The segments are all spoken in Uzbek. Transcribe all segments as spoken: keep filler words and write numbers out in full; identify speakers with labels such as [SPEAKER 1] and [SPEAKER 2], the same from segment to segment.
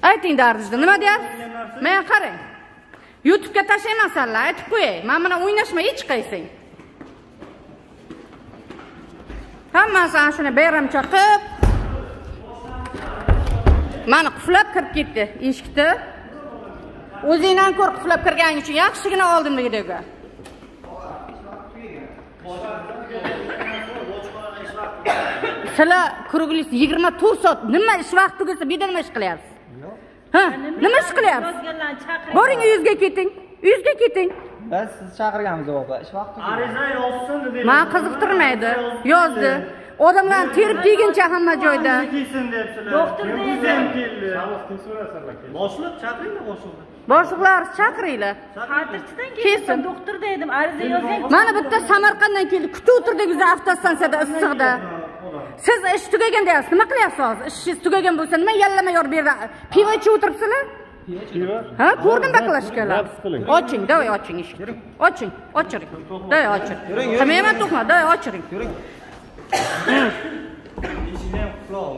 [SPEAKER 1] Ayting dardingizni, nima deyapsiz? Men qarang. YouTube'ga tashlaymansanlar, aytib qo'yay. Men bilan o'ynashma hech qaysing. Hammasi ana shuni bayramcha qilib, meni quflab kirib ketdi eshikni. O'zingdan ko'r quflab kirganing uchun yaxshigina oldim videoga. Sizlar kuruglis yigirma to'rt soat nima ish vaqti tugasa, bu yerda nima ish qilyapsiz? Ha, nima ish qilyapsiz? Boring uyingizga keting. Uyingizga keting.
[SPEAKER 2] Biz siz chaqirganmiz opa, ish vaqti.
[SPEAKER 3] Ariza yozsin dedi.
[SPEAKER 1] Men qiziqtirmaydi. Yozdi. Odamlar terib deguncha hamma joyda.
[SPEAKER 3] Kelsin debsilar.
[SPEAKER 4] Doktor deydi.
[SPEAKER 3] Boshliq chaqiringlar boshliqni.
[SPEAKER 1] Boshliqlar chaqiringlar.
[SPEAKER 4] Xatirchidan keldim. Doktor dedim, ariza yozing.
[SPEAKER 1] Mana bitta Samarqanddan keldi. Kutib o'tirdik biz avtostansiyada issiqda. Siz ish tugagan deyapsiz. Nima qilyapsiz hozir? Ishingiz tugagan bo'lsa, nima yallama yor bu yerda? Pivo ichib o'tiribsizlar?
[SPEAKER 3] Pivo?
[SPEAKER 1] Ha, ko'rdim baqlashganlar. Oching, davay oching eshikni. Oching, ochiring. Davay ochiring. Qilmayman to'qma, davay ochiring.
[SPEAKER 3] Yuring. Eshikni ham qulog.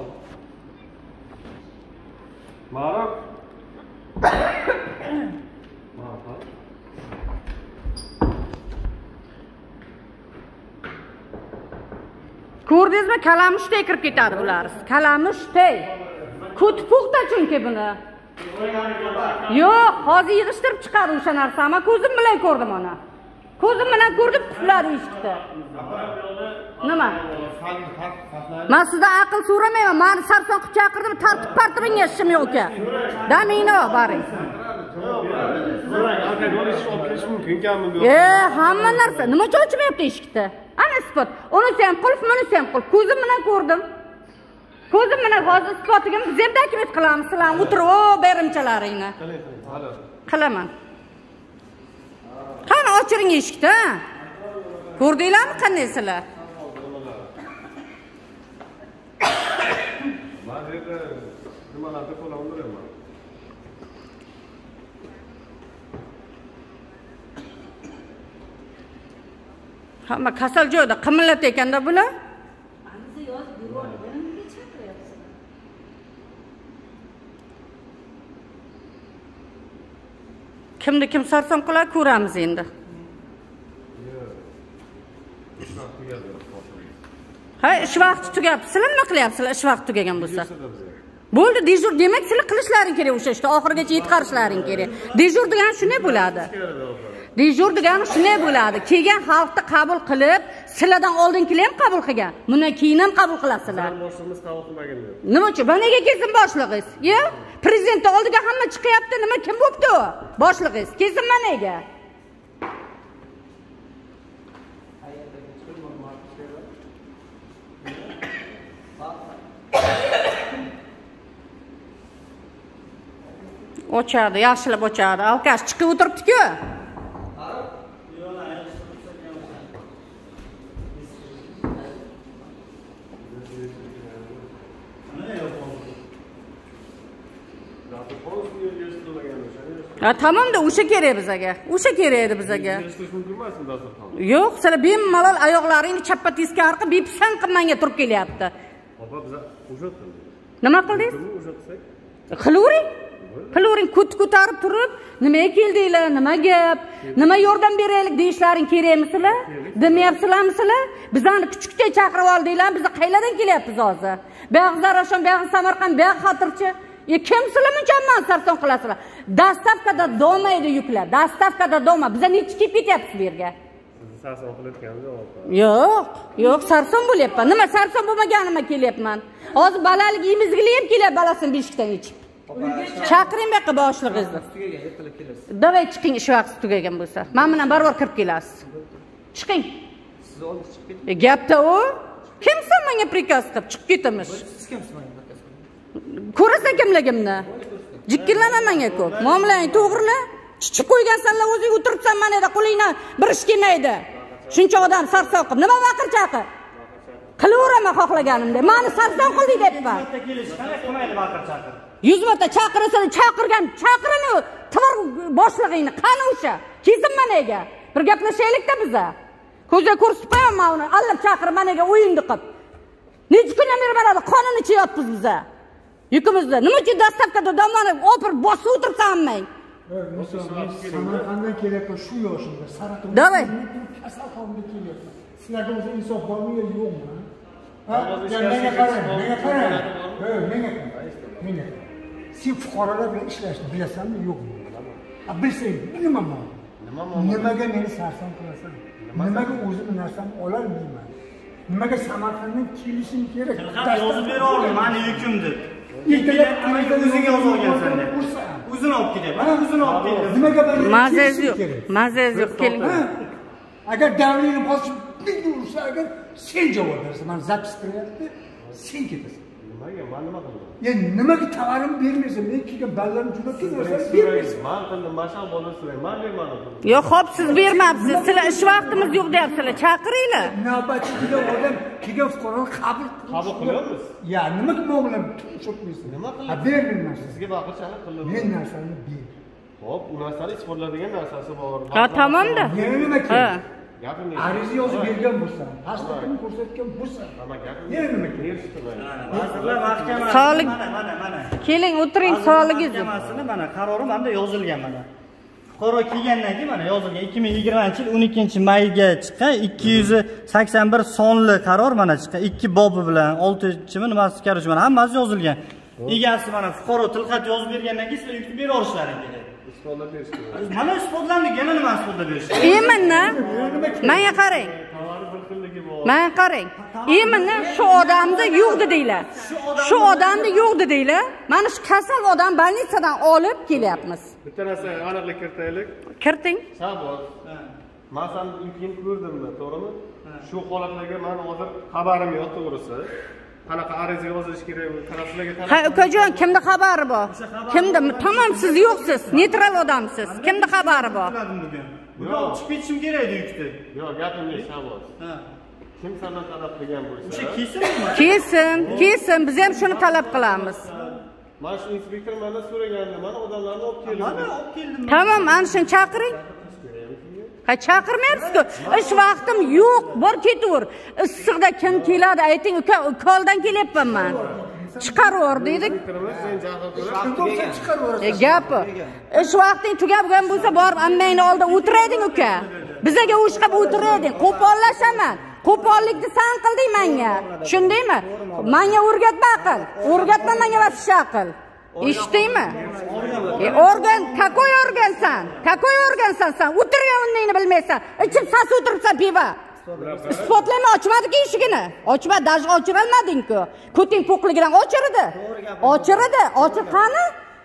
[SPEAKER 3] Marok.
[SPEAKER 1] Ko'rdingizmi? Kalamushday kirib ketadi bular. Kalamushday. Kut puxta chunki buni. Yo'q, hozir yig'ishtirib chiqar o'sha narsani. Men ko'zim bilan ko'rdim ona. Ko'zim bilan ko'rdim qufladi eshikda. Nima? Men sizdan aql so'ramayman. Meni sarson qilib chaqirdim, tartib partibingga ishim yo'q ekan. Damingni boring. E, hamma narsa. Nima uchun ochmayapti eshikda? Ana isbot. Unisi ham qulf, bunisi ham qulf. Ko'zim bilan ko'rdim. Ko'zim bilan hozir isbotiga biz ham taklif qilamiz. Sizlar o'tirib, o, bayramchalaringni. Qilaman. Qani ochiring eshikni. Ko'rdinglarmi qanday sizlar? Hamma kasal joyda qimillat ekanda bular.
[SPEAKER 4] Ariza yozib yubordim. Nega chaqiryapsiz?
[SPEAKER 1] Kimni kim sarson qilar ko'ramiz endi. Ha, ish vaqti tugab. Sizlar nima qilyapsizlar ish vaqti tugagan bo'lsa? Bo'ldi, dejur demak, sizlar qilishlaring kerak o'sha ishni oxirigacha yetkazishlaring kerak. Dejur degan shunday bo'ladi. Dejur degan shunday bo'ladi. Kelgan xalqni qabul qilib, sizlardan oldingilar ham qabul qilgan. Bundan keyin ham qabul qilasizlar.
[SPEAKER 3] Boshlig'imiz qabul qilmagan.
[SPEAKER 1] Nima uchun? Nega kelsin boshlig'ingiz? Ya? Prezidentning oldiga hamma chiqyapti. Nima kim bo'pti u? Boshlig'ingiz kelsin managa. Ochadi, yaxshilab ochadi. Alkash chiqib o'tiribdi-ku. Ha, tamam-da, o'sha kerak bizga. O'sha kerak edi bizga. Yo'q, sizlar bemalol oyoqlaringni chappa teskari qilib, bepisand qilib menga turib kelyapti.
[SPEAKER 3] Opa, biz o'sha qildik.
[SPEAKER 1] Nima qildingiz?
[SPEAKER 3] O'sha qilsak.
[SPEAKER 1] Qilavering. Qilavering, kut ko'tarib turib, nimaga keldinglar, nima gap, nima yordam beraylik deyishlaring kerakmi sizlar? Demayapsizlarmi sizlar? Bizani kuchukcha chaqirib oldinglar, biz qayerdan kelyapmiz hozir? Buyog'i Zarafshon, buyog'i Samarqand, buyog'i Xotirchi. E kim sizlar mukammal sarson qilasizlar? Dastavkada domaydi yuklar. Dastavkada doma. Biz necha kelib ketyapsiz bu yerga?
[SPEAKER 3] Sizni sarson qilayotganimiz yo'q.
[SPEAKER 1] Yo'q, yo'q, sarson bo'lyapman. Nima sarson bo'lmaganimga kelyapman? Hozir balalik imizgili ham kelyapti balasini beshikdan ichib. Chaqiring bu yoqqa boshlig'ingizni.
[SPEAKER 2] Tugagan, ertalab kelasiz.
[SPEAKER 1] Davay chiqing, ish vaqti tugagan bo'lsa. Men bilan barobar kirib kelasiz. Chiqing.
[SPEAKER 2] Siz oldingiz chiqib keting.
[SPEAKER 1] E gapda u kimsan menga prikaz qilib chiqib ketamiz?
[SPEAKER 2] Siz kimsiz menga prikaz qilib?
[SPEAKER 1] Ko'rasan kimligimni? Jikkilana menga ko'p. Muomalang to'g'rila. Chichib qo'ygansanlar, o'zing o'tiribsan mana yerda qo'lingdan bir ish kelmaydi. Shuncha odam sarson qilib, nima vaqir chaqir? Qilaveraman xohlaganimda. Meni sarson qilding debman.
[SPEAKER 3] Bitta kelish, qanday qilmaydi vaqir chaqir?
[SPEAKER 1] yuz marta chaqirsa, chaqirgan, chaqirini tivir boshlig'ingni, qani o'sha? Kelsin managa. Bir gaplashaylik-da biza. Ko'zga ko'rsatib qo'yaman uni, allab chaqirib managa o'yinni qilib. Necha kundan beri mana qonun ichib yotibmiz biza. Yukimizni. Nima uchun dastavkada domani o'pirib bosib o'tirsanmi?
[SPEAKER 5] Samarqanddan kelyapman shu yoshimda. Saraton.
[SPEAKER 1] Davay.
[SPEAKER 5] Kasalxonaga kelyapman. Sizlarga o'zi insof bormi yo yo'qmi? Ha? Menga qarang, menga qarang. Ha, menga qarang. Menga. Sen fuqarolar bilan ishlashni bilasanmi, yo'qmi? A bilsang, bilaman. Nimaga meni sarson qilasan? Nimaga o'zim narsamni ololmayman? Nimaga Samarqanddan kelishim kerak?
[SPEAKER 6] Yozib bera oldim, meni yukim deb. Ertalab o'zing yozib olgansan deb. O'zini olib kelyapman. Mana o'zini olib kelyapman.
[SPEAKER 5] Nimaga men
[SPEAKER 1] Mazaz yo'q. Mazaz yo'q, keling.
[SPEAKER 5] Agar davrini bosib bir ursa, agar sen javob bersan, men zapis qilyapti, sen ketasan.
[SPEAKER 3] Nimaga? Men nima qildim?
[SPEAKER 5] Ya nimaga tovarim bermaysan? Men kelgan ballarni juda ketaversan, bermaysan.
[SPEAKER 3] Men qildim, mashal bo'lib so'rang. Men bermadim.
[SPEAKER 1] Yo'q, xo'p, siz bermabsiz. Sizlar ish vaqtimiz yo'q deyapsizlar. Chaqiringlar.
[SPEAKER 5] Navbatchi kelgan odam kelgan fuqaroni qabul
[SPEAKER 3] Qabul qilyapmiz.
[SPEAKER 5] Ya nimaga men bilan tushunmaysan?
[SPEAKER 3] Nima qilyapsiz?
[SPEAKER 5] Ha, bermayman.
[SPEAKER 3] Sizga baqirchalik qildim.
[SPEAKER 5] Men narsani ber.
[SPEAKER 3] Hop, u narsani isbotlaydigan narsasi bor.
[SPEAKER 1] Ha, tamomda.
[SPEAKER 5] Yana nima
[SPEAKER 1] Ha.
[SPEAKER 5] kerak?
[SPEAKER 3] Gapim yo'q.
[SPEAKER 5] Ariza yozib bergan bo'lsam, pasportini ko'rsatgan bo'lsam,
[SPEAKER 3] Ama gapim
[SPEAKER 5] yana nima kerak?
[SPEAKER 3] berishtirmaydi.
[SPEAKER 6] Vazirlar Mahkamasi
[SPEAKER 1] Sog'lik-
[SPEAKER 6] mana mana mana.
[SPEAKER 1] Keling, o'tiring, sog'ligingiz.
[SPEAKER 6] Mahkamasini mana qarori menda yozilgan mana. Fuqaro kelgandan keyin mana yozilgan ikki ming yigirmanchi yil o'n ikkinchi mayga chiqqan ikki yuz sakson bir sonli qaror mana chiqqan. ikki bobi bilan oltinchimi nimasi karaj mana hammasi yozilgan. Egasi mana fuqaro tilxat yozib bergandan keyin sizlar yukni bera olishlaring kerak.
[SPEAKER 3] Isbotlab berish kerak.
[SPEAKER 6] Mana isbotlandik, yana nima isbotlab berish?
[SPEAKER 1] Eminna. Menga qarang.
[SPEAKER 3] Tovari bir xilligi bor.
[SPEAKER 1] Menga qarang. Eminna shu odamni yo'q dedinglar. Shu odamni yo'q dedinglar. Mana shu kasal odam больницадан olib kelyapmiz.
[SPEAKER 3] Bitta narsa aniqlik kiritaylik.
[SPEAKER 1] Kiriting.
[SPEAKER 3] Shaboz. Men seni uyingni ko'rdimmi, to'g'rimi? Shu holatlarga men hozir xabarim yo'q, to'g'risi. Qanaqa ariza yozish kerak, taraflarga taraf.
[SPEAKER 1] Ha, ukajon, kimda xabari bor? Kimda? Tamam, siz yo'qsiz. Neytral odamsiz. Kimda xabari bor?
[SPEAKER 6] Bugun olib chiqib ketishim kerak edi yukni.
[SPEAKER 3] Yo'q, gapim yo'q, Shaboz.
[SPEAKER 6] Ha.
[SPEAKER 3] Kim sendan talab qilgan bo'lsa?
[SPEAKER 6] O'sha kesinmi?
[SPEAKER 1] Kesin, kesin. Biz ham shuni talab qilamiz.
[SPEAKER 3] Mana shu inspektor mendan so'ragandi, mana odamlarni olib keldim.
[SPEAKER 6] Mana olib keldim.
[SPEAKER 1] Tamam, ana shuni chaqiring. Ha, chaqirmayapsiz-ku. Ish vaqtim yo'q. Bor ketaver. Issiqda kim keladi? Ayting, uka, ukoldan kelyapman men. Chiqarver dedik.
[SPEAKER 3] Sen jahl
[SPEAKER 5] Bo'lsa chiqaraverasiz.
[SPEAKER 1] E, gapi. Ish vaqting tugagan bo'lsa borib ammangni oldida o'tirading uka. Bizaga o'shqab o'tirading. Qo'pollashaman. Qo'pollikni san qilding menga. Tushundingmi? Menga o'rgatma aql. O'rgatma menga vafsha aql. Eshitdingmi? E, organ, какой organsan? Какой organsan sen? O'tirganingni bilmaysan. Ichib sas o'tiribsan piva. Isbotlayma, ochmadiki eshigini. Ochma, даже ochirolmading-ku. Ko'ting po'qligidan ochirdi. Ochirdi. Ochib qani?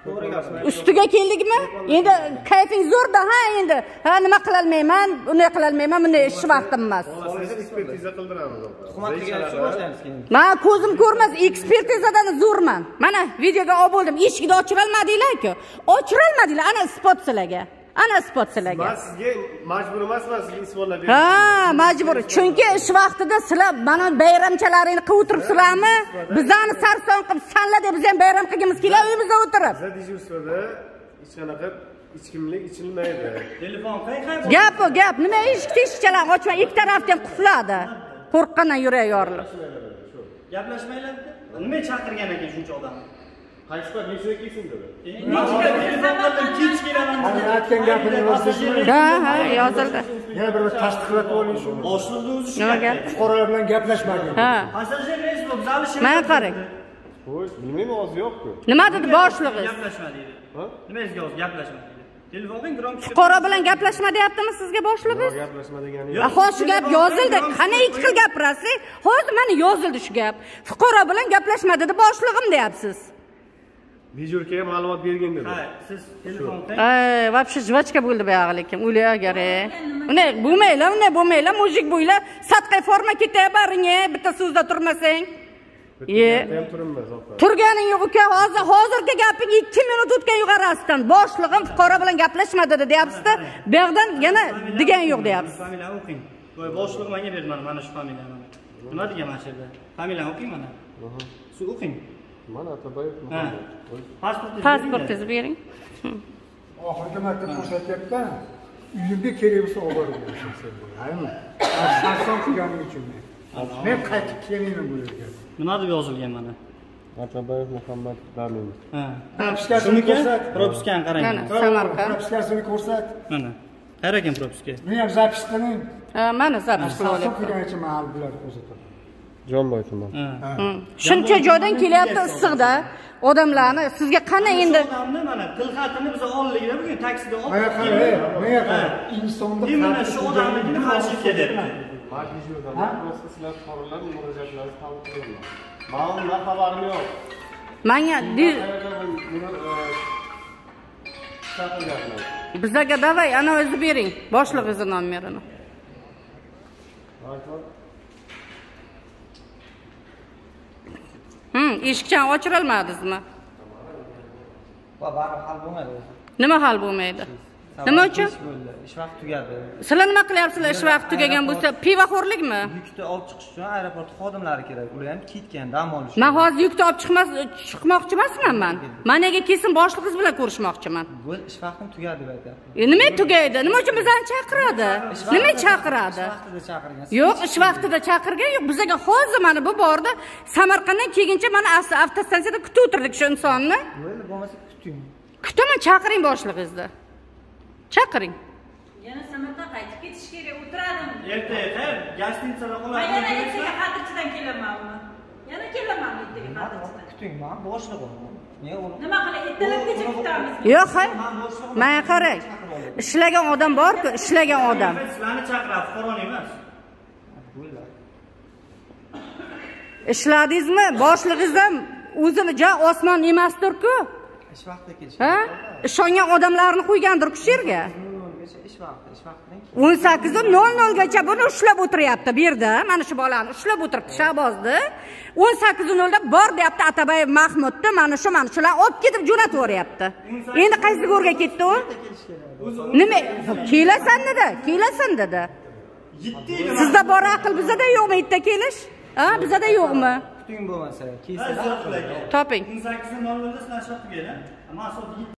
[SPEAKER 1] Ustiga keldikmi? Endi kayfing zo'rda, ha endi. Ha, nima qila olmayman, uni qila olmayman, bunday ish vaqtim emas.
[SPEAKER 3] ekspertiza qildiramiz.
[SPEAKER 2] Hukumat degan shu boshlaymiz keyin.
[SPEAKER 1] Men ko'zim ko'rmas, ekspertizadan zo'rman. Mana videoga olib bo'ldim. Eshikni ochirolmadinglar-ku. Ochirolmadinglar, ana isbot sizlarga. Ana isbot sizlarga.
[SPEAKER 3] Men sizga majbur emasman, sizga isbotlab beraman.
[SPEAKER 1] Ha, majbur. Chunki ish vaqtida sizlar mana bayramchalaringni qilib o'tiribsizlarmi? Bizani sarson qilib sanlar deb biz ham bayram qilgimiz keladi uyimizda o'tirib.
[SPEAKER 3] Bizda dejurstvada hech qanaqa ichimlik ichilmaydi.
[SPEAKER 6] Telefon qay-qay bor?
[SPEAKER 1] Gap bu gap. Nima eshik teshikchalar ochma, ikki tarafdan qufladi. Qo'rqqandan yurak yorilib.
[SPEAKER 6] Gaplashmaylar-ku. Nima chaqirgan ekan shuncha odam?
[SPEAKER 3] Qaysi payt nechta kelsin dedi.
[SPEAKER 6] Telefon qildim, kech kelaman.
[SPEAKER 5] Hali aytgan gapini yozsizmi?
[SPEAKER 1] Ha, ha, yozildi.
[SPEAKER 5] Yana bir tasdiqlab oling shu.
[SPEAKER 6] Boshliqni o'zi
[SPEAKER 1] Nima gap?
[SPEAKER 5] Fuqarolar bilan gaplashmagan.
[SPEAKER 1] Ha.
[SPEAKER 6] Passajir reys bo'lib zalishim.
[SPEAKER 1] Mana qarang.
[SPEAKER 3] Xo'sh, bilmayman, hozir yo'q-ku.
[SPEAKER 1] Nima dedi boshlig'i?
[SPEAKER 6] Gaplashma deydi.
[SPEAKER 3] Ha?
[SPEAKER 6] Nima sizga hozir gaplashma deydi. Telefonga grom
[SPEAKER 1] Fuqaro bilan gaplashma deyaptimi sizga boshlig'ingiz?
[SPEAKER 3] Yo'q, gaplashma degani
[SPEAKER 1] Ha,
[SPEAKER 3] yo'q.
[SPEAKER 1] hozir shu gap yozildi. Qani ikki xil gapirasiz? Hozir mana yozildi shu gap. Fuqaro bilan gaplashma dedi boshlig'im deyapsiz.
[SPEAKER 3] Dejurkaga ma'lumot bergin dedi.
[SPEAKER 6] Ha, siz telefon qilib.
[SPEAKER 1] Ay, вообще jvachka bo'ldi bu yoq lekin. O'lay kerak. Uni bo'lmaylar, uni bo'lmaylar, mujik bo'ylar. Satqay forma ketabaring, bitta so'zda turmasang. Ye.
[SPEAKER 3] Ham turinmas, opa.
[SPEAKER 1] Turganing yo'q uka, hozir hozirgi gaping ikki minut o'tgan yuqorasidan. Boshlig'im fuqaro bilan gaplashma dedi deyapsiz-da. Bu yerdan yana degan yo'q deyapsiz.
[SPEAKER 6] Familiyani o'qing. Voy boshliq menga berdi mana mana shu familiyani. Nima degan mana shu yerda? Familiyani o'qing mana. Shu o'qing.
[SPEAKER 3] Mana Atabayev
[SPEAKER 6] Ha.
[SPEAKER 3] Muhammad.
[SPEAKER 6] Pasportingizni
[SPEAKER 1] Pasportingizni bering.
[SPEAKER 5] Oxirgi marta ko'rsatyapti. Uyimga kerak bo'lsa olib borib berishsin. Aymi? Sarson qilganim uchun. Men qaytib kelayman bu yerga.
[SPEAKER 6] Nima deb yozilgan mana?
[SPEAKER 3] Atabayev Muhammad Damin.
[SPEAKER 6] Ha.
[SPEAKER 5] Propiskasini
[SPEAKER 6] Shuniki
[SPEAKER 5] ko'rsat.
[SPEAKER 6] propiskani qarang.
[SPEAKER 1] Mana Samarqand.
[SPEAKER 5] Propiskasini ko'rsat.
[SPEAKER 6] Mana. Qara ekan propiska.
[SPEAKER 5] Buni ham zapis qiling.
[SPEAKER 1] Ha, mana zapis qilib
[SPEAKER 5] Hisob
[SPEAKER 1] olyapman.
[SPEAKER 5] qilgancha mahal bularni ko'rsataman.
[SPEAKER 3] Jonboy tuman.
[SPEAKER 6] Ha.
[SPEAKER 1] Shuncha joydan kelyapti issiqda. Odamlarni sizga qanday endi
[SPEAKER 6] odamni mana tilxatini biz oldik-da bugun taksida olib.
[SPEAKER 5] Mana qarang, mana qarang. Insonni
[SPEAKER 6] Mana shu odamnikini qarshi kelyapti.
[SPEAKER 3] Majlisda просто sizlar fuqarolar murojaatlaringizni qabul qilaman. Men undan xabarim yo'q.
[SPEAKER 1] menga bizaga davay ana o'zi bering. Boshlig'ining nomerini. Hmm, eshikchani ochirolmadingizmi?
[SPEAKER 2] Va baribir hal bo'lmaydi.
[SPEAKER 1] Nima hal bo'lmaydi? Nima uchun?
[SPEAKER 2] Ish vaqti tugadi.
[SPEAKER 1] Sizlar nima qilyapsizlar ish vaqti tugagan bo'lsa? Pivoxo'rlikmi?
[SPEAKER 2] Yukni olib chiqish uchun aeroport xodimlari kerak. Ular ham ketgan, dam olish.
[SPEAKER 1] Men hozir yukni olib chiqmas chiqmoqchi emasman men. Managa kelsin boshlig'iz bilan ko'rishmoqchiman.
[SPEAKER 2] Bu ish vaqtim tugadi deb aytyapti.
[SPEAKER 1] E nima tugaydi? Nima uchun bizani chaqiradi? Nima chaqiradi?
[SPEAKER 2] Ish vaqtida chaqirgan.
[SPEAKER 1] Yo'q, ish vaqtida chaqirgan yo'q. Bizga hozir mana bu borda Samarqanddan kelguncha mana avtostansiyada kutib o'tirdik shu insonni.
[SPEAKER 2] Bo'ldi, bo'lmasa kuting.
[SPEAKER 1] Kutaman, chaqiring boshlig'izni. Chaqiring.
[SPEAKER 4] Yana Samarqandga qaytib ketish kerak, o'tiradim.
[SPEAKER 6] Erta erta gostinitsada
[SPEAKER 4] Men
[SPEAKER 6] qoladi.
[SPEAKER 4] yana ertaga xatirchidan kelamanmi? Yana kelaman ertaga xatirchidan.
[SPEAKER 2] Kuting, men boshlig'im. Ne u?
[SPEAKER 4] Nima qilay, ertalabgacha kutamiz.
[SPEAKER 1] Yo'q, hay. Menga qarang. Ishlagan odam bor-ku, ishlagan odam.
[SPEAKER 6] Sizlarni chaqiradi, fuqaroni emas.
[SPEAKER 2] Bo'ldi.
[SPEAKER 1] Ishladingizmi? Boshlig'iz ham o'zini ja osmon emasdir-ku.
[SPEAKER 2] Ish vaqtida kelish.
[SPEAKER 1] Ha? Ishongan odamlarni qo'ygandir-ku shu yerga.
[SPEAKER 2] Ish vaqti, ish vaqtidan
[SPEAKER 1] o'n sakkiz nol nol gacha buni ushlab o'tiryapti bu yerda. Mana shu bolani ushlab o'tiribdi Shahbozni. o'n sakkiz nol da bor deyapti Atabayev Mahmudni, mana shu mana shular olib ketib jo'natib yuboryapti. Endi qaysi go'rga ketdi u? Nima? Kelasan dedi, kelasan dedi. Sizda bor aql, bizda yo'qmi yerda kelish? Ha, bizda yo'qmi?
[SPEAKER 2] kuting bo'lmasa, kelsa
[SPEAKER 1] Toping.
[SPEAKER 6] o'n sakkiz nol nolda sizlar chiqib keladi. Mahsulot